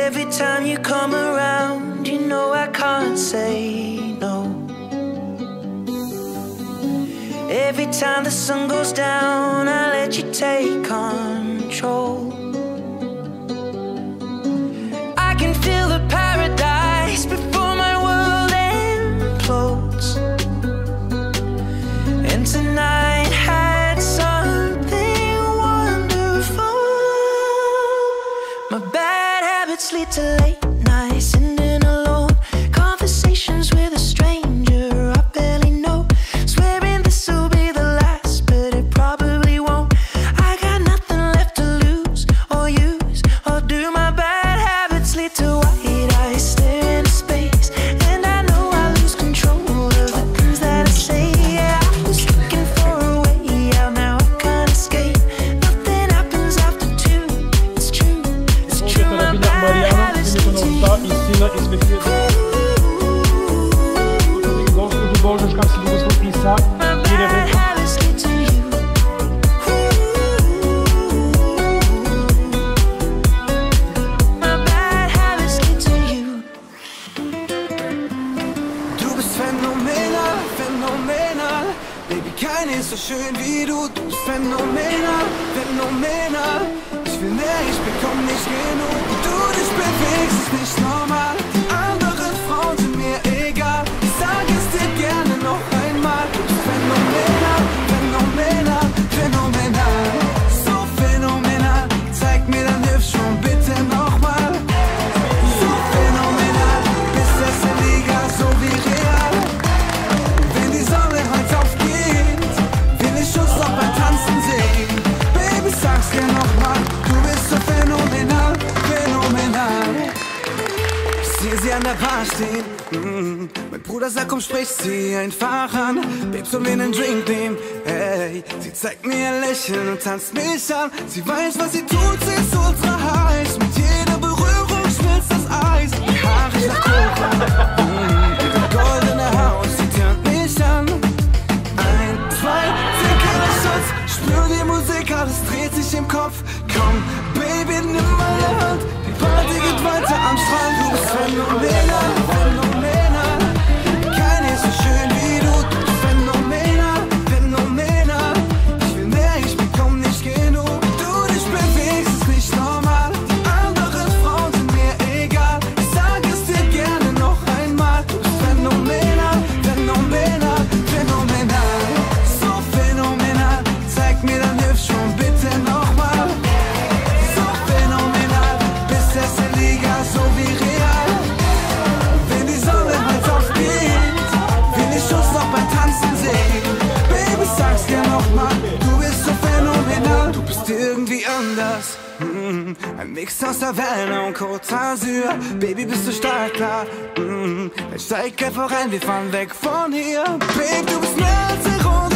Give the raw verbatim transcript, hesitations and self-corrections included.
Every time you come around, you know I can't say no. Every time the sun goes down, I let you take control. I can feel the paradise before my world implodes. And tonight had something wonderful. My bad habits lead to late nights, sitting alone, conversations with a stranger I barely know, swearing this will be the last, but it probably won't. I got nothing left to lose or use or do. My bad habits lead to white eyes stare into space, and I know I lose control of the things that I say. Yeah, I was looking for a way out, now I can't escape. Nothing happens after two, it's true, it's true. My bad habits lead to you. Можеш как себе выступиться, перерыв. Du bist phänomenal, phänomenal. Baby, keine ist so schön wie du. Du bist phänomenal, phänomenal. Ich will mehr, ich bekomm nicht genug. Wie du dich bewegst, ist nicht normal. Die anderen Frauen sind mir egal. Ich sag es dir gerne noch einmal. Du bist phänomenal, phänomenal, phänomenal. So phänomenal. Zeig mir dein Hüft schon bitte nochmal. So phänomenal. Bist es illegal, so wie real. Wenn die Sonne heute aufgeht, will ich uns noch beim Tanzen sehen. Baby, sag's dir nochmal. Du bist so phänomenal, phänomenal. Ich sehe sie an der Bar stehen. Mm. Mein Bruder sagt, komm, sprich sie einfach an. Babe, soll mir einen Drink nehmen? Hey, sie zeigt mir ein Lächeln und tanzt mich an. Sie weiß, was sie tut, sie ist ultra heiß. Mit jeder Berührung schmilzt das Eis. Die Haare nach Coca. Mm. Ihre goldene Haut, sie turnt mich an. Ein, zwei, Tequila Shots. Spür die Musik, alles dreht sich im Kopf. Komm, Baby, nimm meine Hand. Die Party geht weiter am Strand. Du bist phänomenal, phänomenal. Keine ist so schön wie du. Du bist phänomenal, phänomenal. Ich will mehr, ich bekomm nicht genug. Wie du dich bewegst, ist nicht normal. Die anderen Frauen sind mir egal. Ich sag es dir gerne noch einmal. Du bist phänomenal, phänomenal, phänomenal. So phänomenal. Zeig mir dein Hüft schon bitte nochmal. So phänomenal. Bist es illegal, so wie real. Wenn die Sonne halt aufgeht, will ich uns noch beim Tanzen sehen. Baby, sag's dir nochmal. Du bist so phänomenal. Du bist irgendwie anders. Mm, ein Mix aus Havana und Côte d'Azur. Baby, bist du stark, klar. Mm, dann steig einfach rein, wir fahren weg von hier. Babe, du bist mehr als eine Runde.